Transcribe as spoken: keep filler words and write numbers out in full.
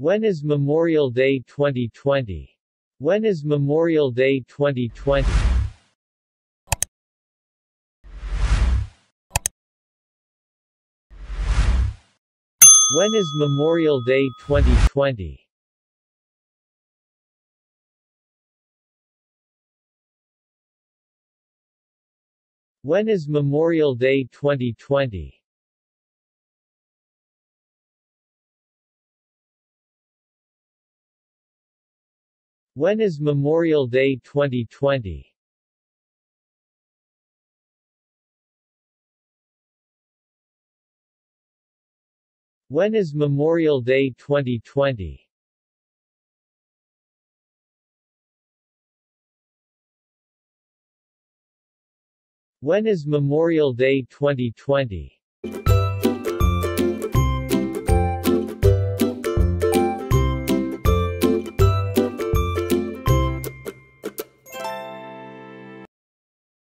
When is Memorial Day twenty twenty? When is Memorial Day twenty twenty? When is Memorial Day twenty twenty? When is Memorial Day twenty twenty? When is Memorial Day twenty twenty? When is Memorial Day twenty twenty? When is Memorial Day twenty twenty?